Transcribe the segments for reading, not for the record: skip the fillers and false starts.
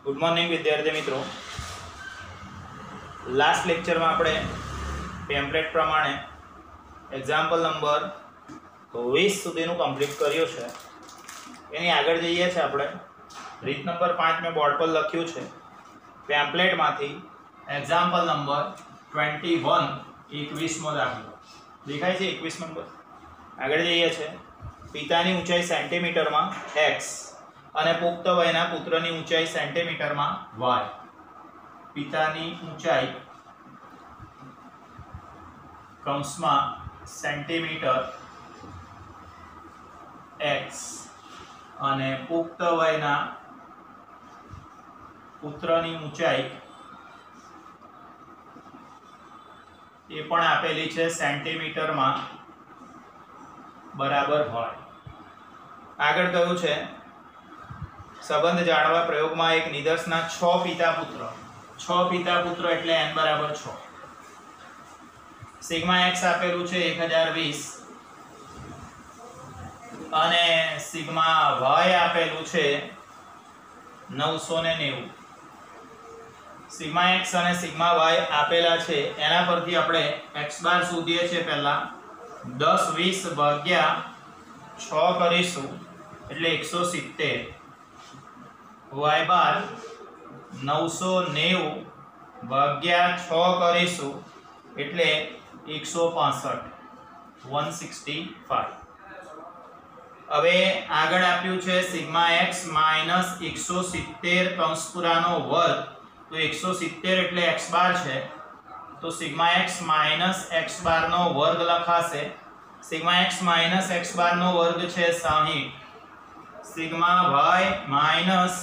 Good morning विद्यार्थी मित्रों। Last lecture में આપણે ટેમ્પલેટ પ્રમાણે એક્ઝામ્પલ નંબર 20 સુધીનું કમ્પ્લીટ કર્યું છે। એની આગળ જઈએ છે આપણે રીત નંબર 5 મેં બોર્ડ પર લખ્યું છે ટેમ્પલેટમાંથી એક્ઝામ્પલ નંબર 21 21મો દાખલો દેખાય છે। 21 નંબર આગળ જઈએ છે। પિતાની ઊંચાઈ સેન્ટીમીટરમાં x અને પુખ્ત વયના પુત્રની ઊંચાઈ સેન્ટીમીટરમાં y। પિતાની ઊંચાઈ કૌંસમાં સેન્ટીમીટર x અને પુખ્ત વયના પુત્રની ઊંચાઈ એ પણ આપેલી છે સેન્ટીમીટરમાં બરાબર હોય। આગળ કહ્યું છે સંબંધ જાણવા પ્રયોગમાં એક નિદર્શના 6 પિતા પુત્ર એટલે n બરાબર 6। સિગ્મા x આપેલું છે 1020 અને સિગ્મા y આપેલું છે 990। સિગ્મા x અને સિગ્મા y આપેલા છે એના પરથી આપણે x બાર શોધીએ છીએ। પહેલા 10 20 ભાગ્યા 6 કરીશું એટલે 170 y બાર 990 ભાગ્યા 6 કરીશું એટલે 165 165। હવે આગળ આપ્યું છે સિગ્મા x માઈનસ 170 કૌંસ પૂરાનો વર્ગ। તો 170 એટલે x બાર છે તો sigma x minus x bar નો વર્ગ લખાશે। Sigma x minus x bar નો વર્ગ છે 60। સિગ્મા y માઈનસ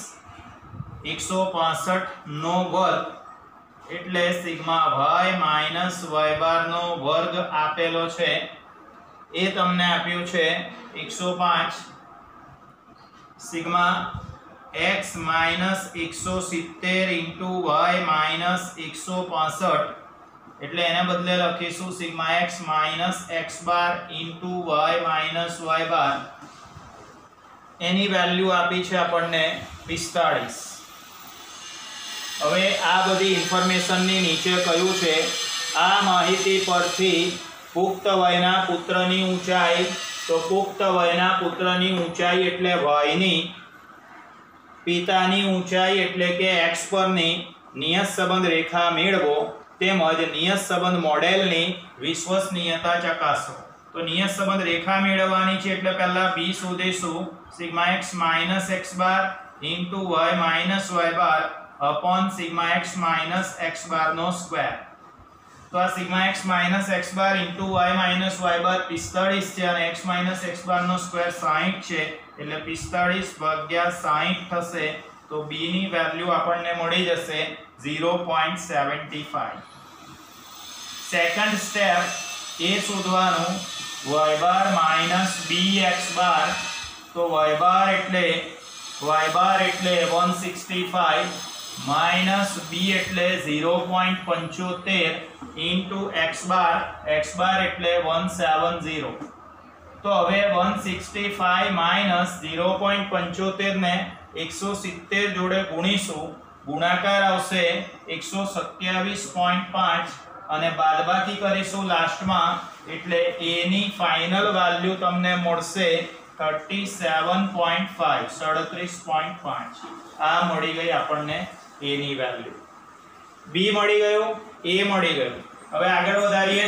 165 નો વર્ગ એટલે sigma y minus y bar નો વર્ગ આપેલો છે એ તમને આપ્યું છે 105। Sigma x minus 170 into y minus 165 એટલે એને બદલે લખીશું sigma x minus x bar into y minus y bar. એની વેલ્યુ આપી છે આપણને 45। હવે આ બધી ઇન્ફોર્મેશનની નીચે કહ્યું છે આ માહિતી પરથી પુખ્ત વયના પુત્રની ઊંચાઈ, તો પુખ્ત વયના પુત્રની ઊંચાઈ એટલે y ની, પિતાની ઊંચાઈ એટલે કે x પરની નિયત સંબંધ રેખા મેળવો તેમજ નિયત સંબંધ મોડેલની વિશ્વસનીયતા ચકાસો। તો નિયત સંબંધ રેખા મેળવવાની છે એટલે પહેલા b શોધીશું sigma x minus x bar into y minus y bar upon sigma x minus x bar नो स्क्वायर। तो आ sigma x minus x bar into y minus y bar 45 છે અને x माइनस x बार નો square 60 છે એટલે 45 ભાગ્યા 60 થશે તો b ની વેલ્યુ આપણને મળી જશે 0.75। સેકન્ડ સ્ટેપ એ શોધવાનું y bar minus bx bar. તો y બાર એટલે 165 माइनस b एटले 0.75 इंटू x बार एटले 170। तो हवे 165 माइनस 0.75 ने 170 जोड़े गुणीशु गुणाकार आवशे 127.5 અને બાદબાકી કરીશું લાસ્ટ માં એટલે a ની ફાઇનલ વેલ્યુ તમને મળશે 37.5 37.5। આ મળી ગઈ આપણને a ની વેલ્યુ, b મળી ગયો, a મળી ગયો। હવે આગળ વધારીએ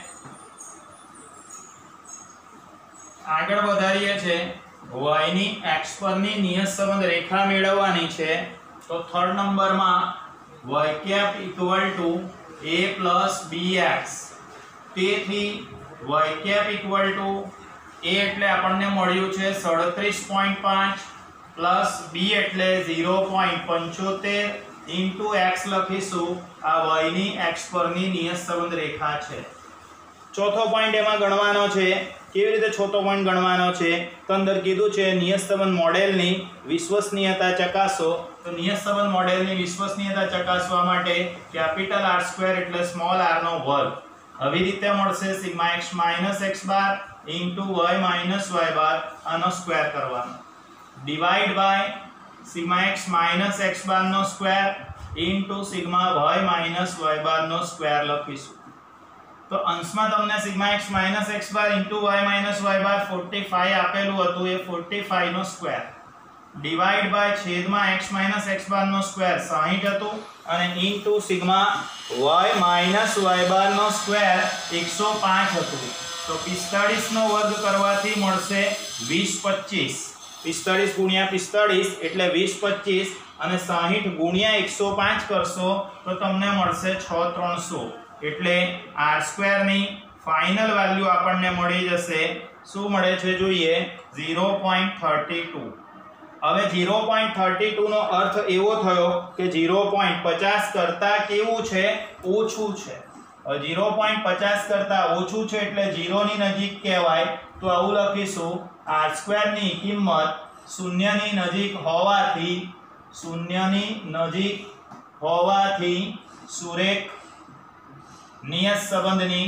છે y ની x પરની નિયત સંબંધ રેખા મેળવવાની છે। તો થર્ડ નંબરમાં y cap equal to a plus bx। તેથી y cap equal to a એટલે આપણને મળ્યું છે 37.5 प्लस b એટલે 0.75 ઇન્ટુ x લખીશું આ y ની x પરની નિયત સંબંધ રેખા છે। ચોથો પોઈન્ટ એમાં ગણવાનો છે। કેવી રીતે ચોથો પોઈન્ટ ગણવાનો છે? તો અંદર કીધું છે નિયત સંબંધ મોડેલની વિશ્વસનીયતા ચકાસો। તો નિયત સંબંધ મોડેલની વિશ્વસનીયતા ચકાસવા માટે કેપિટલ R² એટલે સ્મોલ r નો વર્ગ। આવી રીતે મળશે sigma x minus x bar into y minus y bar આનો સ્ક્વેર કરવાનો divide by sigma x minus x bar नो square into sigma y minus y bar नो स्क्वायर लखीशुं। तो अंश में तमने sigma x minus x bar into y minus y bar 45 आपेलू हतुं ए 45 नो स्क्वायर डिवाइड बाय छेद में x माइनस x बार नो स्क्वायर 60 हतुं अने into sigma y minus y bar नो स्क्वायर 105 हतुं। तो 45 नो वर्ग करवाथी मळशे 20 25 45 गुणिया 45 એટલે 20 25 અને 60 ગુણ્યા 105 કરશો તો તમને મળશે 6300 એટલે r² ની ફાઇનલ વેલ્યુ આપણને મળી જશે શું મળે છે જોઈએ 0.32। હવે 0.32 નો અર્થ એવો થયો કે 0.50 કરતા કેવું છે ઓછું છે। હવે 0.50 કરતા ઓછું છે એટલે 0 ની નજીક કહેવાય તો આવું લખીશું r² ની કિંમત 0 ની નજીક હોવાથી સુરેખ નિયત સંબંધની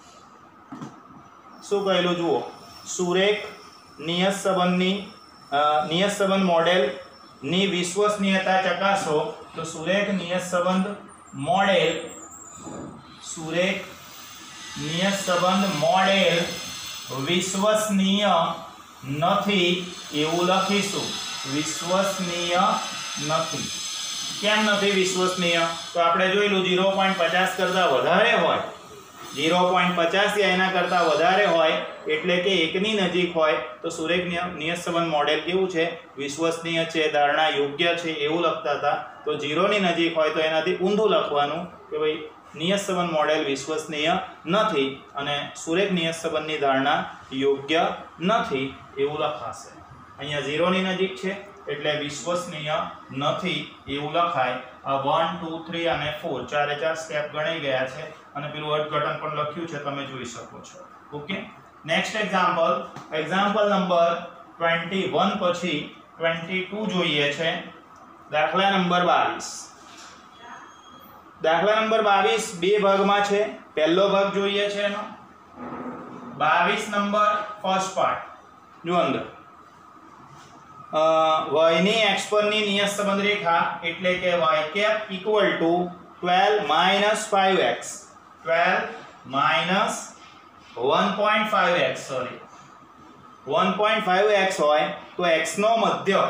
શું કહેલું જુઓ સુરેખ નિયત સંબંધ મોડેલ ની વિશ્વસનીયતા ચકાસો તો સુરેખ નિયત સંબંધ મોડેલ વિશ્વસનીય નથી એવું લખીશું। વિશ્વસનીય નથી કેમ નથી વિશ્વસનીય તો આપણે જોઈલું 0.50 કરતા વધારે હોય 0.50 या એના કરતા વધારે હોય એટલે કે 1 ની નજીક હોય તો સુરેખ નિયત સંબંધ મોડેલ કેવું છે વિશ્વસનીય છે ધારણા યોગ્ય છે એવું લખતા હતા। તો 0 ની નજીક હોય તો એનાથી ઊંધું લખવાનું કે ભાઈ નિયત સંબંધ મોડેલ વિશ્વસનીય નથી અને સુરેખ નિયત સંબંધની ધારણા યોગ્ય નથી એવું લખાશે। અહીંયા 0 ની નજીક છે એટલે વિશ્વસનીય નથી એવું લખાય। આ 1 2 3 અને 4 ચારે ચાર સ્ટેપ ગણાઈ ગયા છે અને પેલું અર્થઘટન પણ લખ્યું છે તમે જોઈ શકો છો। ઓકે નેક્સ્ટ એક્ઝામ્પલ નંબર 21 પછી 22 જોઈએ છે। દાખલા નંબર 22 બે ભાગમાં છે। પહેલો ભાગ જોઈએ છે એનો 22 નંબર ફર્સ્ટ પાર્ટ જો અંદર y ની x પરની નિયત સંબંધ રેખા એટલે કે y cap equal to 12 minus 5x 12 minus 1.5x sorry 1.5x હોય તો x નો મધ્યક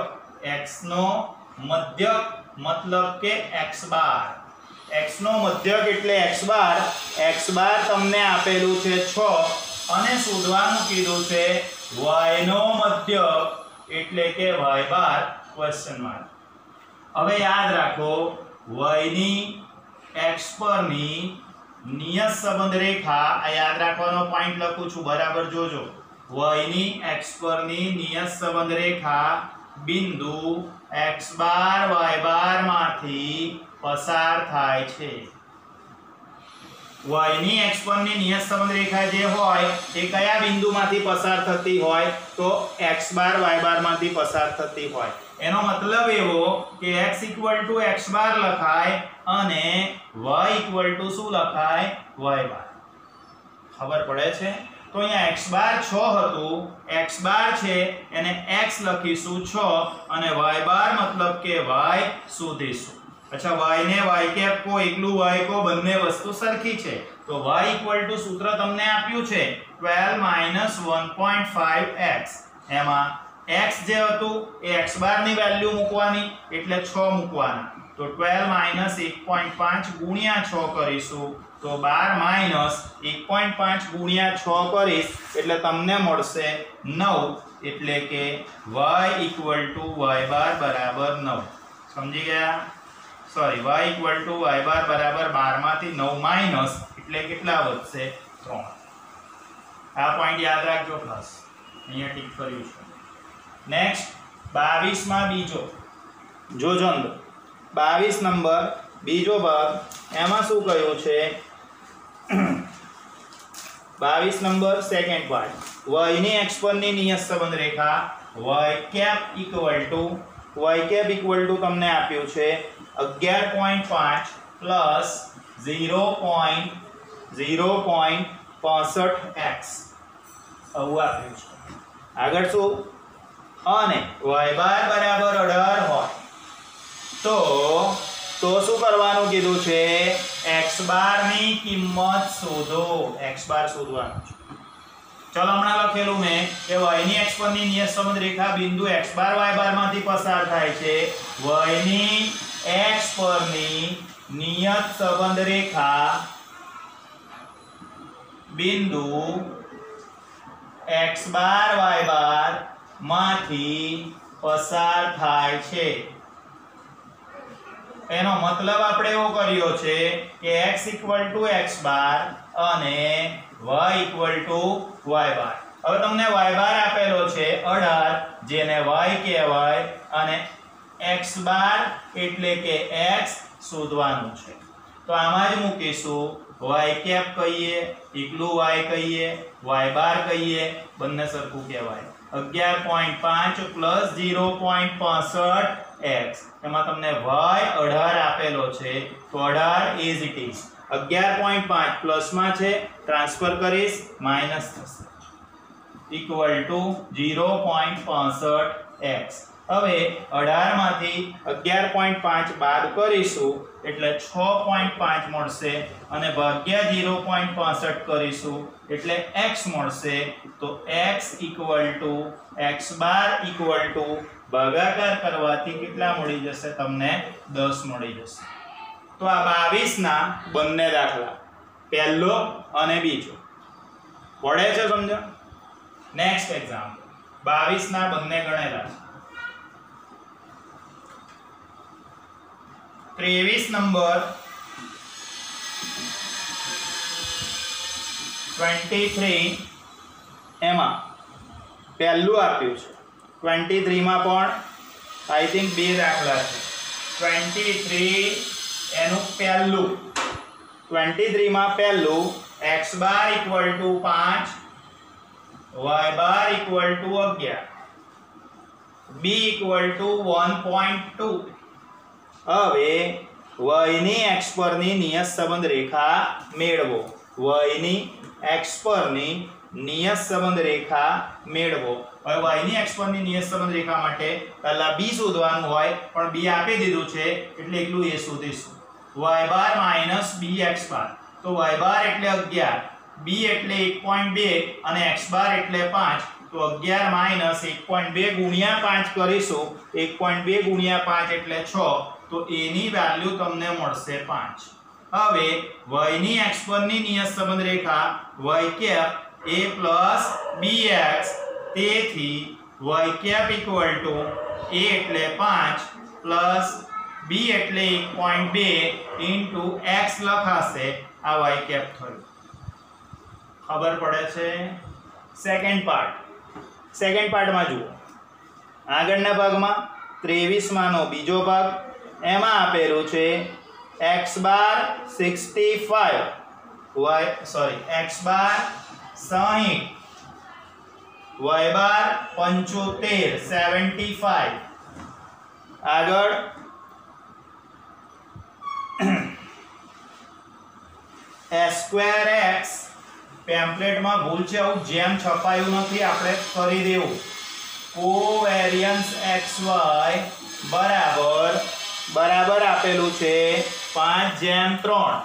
મતલબ કે x બાર નો મધ્યક એટલે x બાર તમને આપેલું છે 6 અને શોધવાનું કીધું છે y નો મધ્યક એટલે કે y બાર ક્વેશ્ચન માર્ક। હવે યાદ રાખો y ની x પરની નિયત સંબંધ રેખા આ યાદ રાખવાનો પોઈન્ટ લખું છું બરાબર જોજો y ની x પરની નિયત સંબંધ રેખા બિંદુ x બાર y બાર માંથી પસાર થાય છે। y ની x પરની નિયત સંબંધ રેખા જે હોય એ કયા બિંદુમાંથી પસાર થતી હોય તો x બાર y બાર માંથી પસાર થતી હોય। એનો મતલબ એવો કે x = x બાર લખાય અને y = શું લખાય y બાર। ખબર પડે છે તો અહીંયા x બાર 6 હતું x બાર છે એને x લખીશું 6 અને y બાર મતલબ કે y શોધીશું। अच्छा y ने y कैप को एकलू y को બંને વસ્તુ સરખી છે તો y = સૂત્ર તમને આપ્યું છે 12 - 1.5x એમાં x જે હતું એ x બાર ની વેલ્યુ મૂકવાની એટલે 6 મૂકવાના તો 12 - 1.5 ગુણ્યા 6 કરીશું તો 12 - 1.5 ગુણ્યા 6 કરીશ એટલે તમને મળશે 9 એટલે કે y = y બાર બરાબર 9 સમજી ગયા सॉरी y = y बार बराबर 12 માંથી 9 માઈનસ એટલે કેટલા વધશે 3। આ પોઈન્ટ યાદ રાખજો ખાસ અહીંયા ટીક કર્યું છે। નેક્સ્ટ 22 માં બીજો જોજો અંદર 22 નંબર બીજો ભાગ એમાં શું કહ્યું છે 22 નંબર સેકન્ડ પાર્ટ y ની x પરની નિયત સંબંધ રેખા y કેપ ઇક્વલ ટુ તમને આપ્યું છે 11.5 પ્લસ 0.65x આવું આપ્યું છે। આગળ શું અને y બાર બરાબર 18 હોય તો શું કરવાનું કીધું છે? x બાર ની કિંમત શોધો. x બાર શોધવાનું છે. ચલો હમણાં લખેલું મેં કે y ની x પરની નિયત સંબંધ રેખા બિંદુ x બાર y બાર માંથી પસાર થાય છે. y ની x પરની નિયત સંબંધ રેખા બિંદુ x બાર y બાર માંથી પસાર થાય છે. એનો મતલબ આપણે એવો કર્યો છે કે x = x બાર અને y = y બાર. હવે તમને y બાર આપેલો છે 18 જેને y કહેવાય અને x બાર એટલે કે x શોધવાનું છે. તો આમાં જ મૂકીશું y કેપ કહીએ, એકલું y કહીએ, y બાર કહીએ, બંને સરખું કહેવાય. 11.5 + 0.65 x. એમાં તમને y 18 આપેલો છે તો 18 એઝ ઇટ ઇઝ. 11.5 પ્લસમાં છે, ટ્રાન્સફર કરીશ માઈનસ થશે = 0.65 x. હવે 18 માંથી 11.5 બાદ કરીશું એટલે 6.5 મળશે અને ભાગ્યા 0.65 કરીશું એટલે x મળશે. તો x = x બાર = ભાગાકાર કરવાથી કેટલા મળી જશે? તમને 10 મળી જશે. તો આ 22 ના બંને દાખલા, પહેલો અને બીજો, પડે છે સમજો. નેક્સ્ટ એક્ઝામ્પલ 22 ના બંને ગણેલા છે. 23 નંબર 23 એમાં પહેલું આપ્યું છે. 23 માં પણ આઈ થિંક બે દાખલા છે. 23 એનું પહેલું, 23 માં પહેલું x બાર = 5, y બાર = 11, b = 1.2. હવે y ની x પરની નિયત સંબંધ રેખા મેળવો. y ની x પરની નિયત સંબંધ રેખા મેળવો. હવે y ની x પરની નિયત સંબંધ રેખા માટે પહેલા b શોધવાનું હોય પણ b આપી દીધું છે એટલે એકલું a શોધીશું. y બાર - bx બાર. તો y બાર એટલે 11, b એટલે 1.2 અને x બાર એટલે 5. તો 11 - 1.2 × 5 કરીશું. 1.2 × 5 એટલે 6. તો a ની વેલ્યુ તમને મળશે 5. હવે y ની x પરની નિયત સંબંધ રેખા y કેપ a + bx. તેથી y કેપ = a એટલે 5 પ્લસ b એટલે 1.2 * x લખાશે. આ y કેપ થયું. ખબર પડે છે? સેકન્ડ પાર્ટમાં જુઓ. આગળના ભાગમાં 23 માંનો બીજો ભાગ, એમાં આપેલું છે x બાર 65, x બાર 60, y બાર 75, 75. આગળ x²x પેમ્પલેટમાં ભૂલ છે, આવું જેમ છપાયું નથી, આપણે કરી દેવું. કોવેરિયન્સ xy બરાબર આપેલું છે 5/3.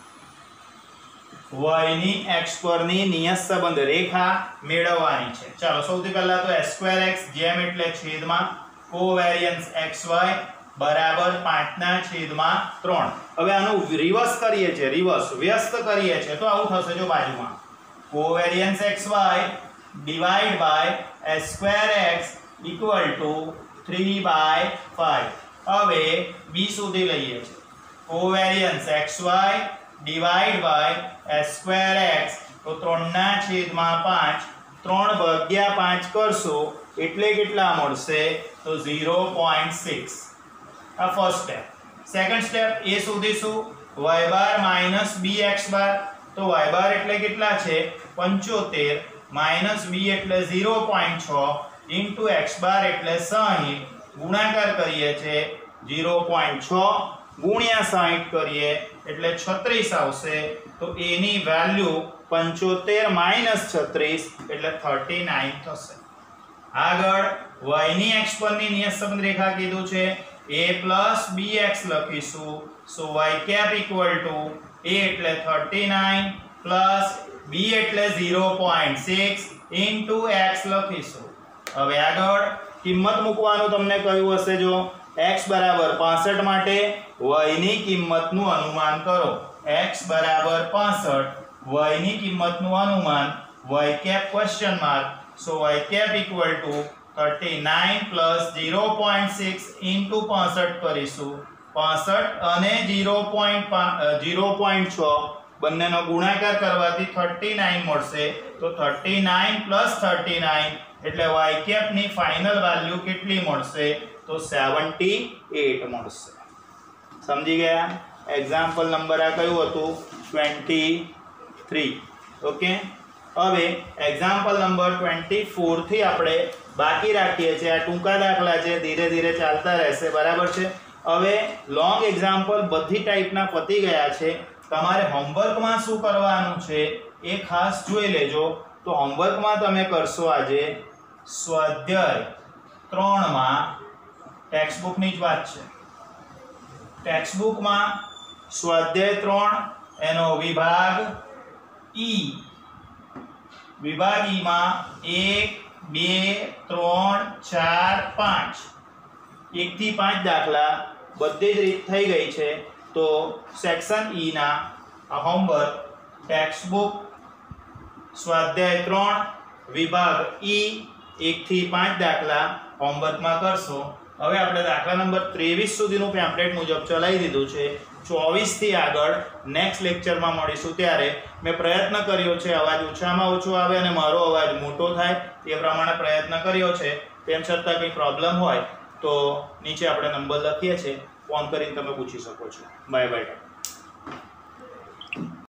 y ની x પરની નિયત સંબંધ રેખા મેળવવાની છે. ચાલો સૌથી પહેલા તો x²x જેમ એટલે છેદમાં કોવેરિયન્સ xy બરાબર 5/3. હવે આનું રિવર્સ કરીએ છીએ, વ્યસ્ત કરીએ છીએ તો આવું થશે. જો બાજુમાં covariance xy divide by s²x = 3/5. હવે b સુધી લઈએ છીએ. Covariance xy divide by s²x તો 3/5. 3/5 કરશો એટલે કેટલા મળશે? તો 0.6. આ ફર્સ્ટ સ્ટેપ. સેકન્ડ સ્ટેપ એ શોધીશું y બાર - bx બાર. તો y બાર એટલે કેટલા છે? 75 - b એટલે 0.6 * x બાર એટલે 60. ગુણાકાર કરીએ છે 0.6 × 60 કરીએ એટલે 36 આવશે. તો a ની વેલ્યુ 75 - 36 એટલે 39 થશે. આગળ y ની x પરની નિયત સંબંધ રેખા કીધું છે a plus bx લખીશું. સો y cap equal to a એટલે 39 plus b એટલે 0.6 into x લખીશું. હવે આગળ કિંમત મૂકવાનું તમને કહ્યું હશે. જો x બરાબર 65 માટે y ની કિંમતનું અનુમાન કરો. x બરાબર 65 y ની કિંમતનું અનુમાન y cap question mark. so y cap equal to 39 plus 0.6 into 65 કરીશું. 65 અને 0.6 બંનેનો ગુણાકાર કરવાથી 39 મળશે. તો 39 plus 39 એટલે y cap ની ફાઇનલ વેલ્યુ કેટલી મળશે? તો 78 મળશે. સમજી ગયા? એક્ઝામ્પલ નંબર આ કયું હતું? 23. ઓકે. હવે એક્ઝામ્પલ નંબર 24 થી આપણે બાકી રાખીએ છીએ. આ ટૂંકા દાખલા છે, ધીરે ધીરે ચાલતા રહેશે. બરાબર છે. હવે લોંગ એક્ઝામ્પલ બધી ટાઈપના પતી ગયા છે. તમારે હોમવર્કમાં શું કરવાનું છે એ ખાસ જોઈ લેજો. તો હોમવર્કમાં તમે કરશો આજે સ્વાધ્યાય 3 માં ટેક્સ્ટબુકની જ વાત છે. ટેક્સ્ટબુકમાં સ્વાધ્યાય 3 એનો વિભાગ ઈ. વિભાગ ઈ માં 1 2 3 4 5 1 થી 5 દાખલા બધી જ રીત થઈ ગઈ છે. તો સેક્શન ઈ ના આ હોમવર્ક ટેક્સ્ટબુક સ્વાધ્યાય 3 વિભાગ ઈ 1 થી 5 દાખલા હોમવર્કમાં કરશો. હવે આપણે દાખલા નંબર 23 સુધીનું પેમ્પલેટ મુજબ ચલાવી દીધું છે. 24 થી આગળ નેક્સ્ટ લેક્ચરમાં મળીશું. ત્યારે મેં પ્રયત્ન કર્યો છે અવાજ ઓછામાં ઓછો આવે અને મારો અવાજ મોટો થાય એ પ્રમાણે પ્રયત્ન કર્યો છે. તેમ છતાં કંઈ પ્રોબ્લેમ હોય તો નીચે આપણે નંબર લખીએ છીએ, ફોન કરીને તમે પૂછી શકો છો. Bye by.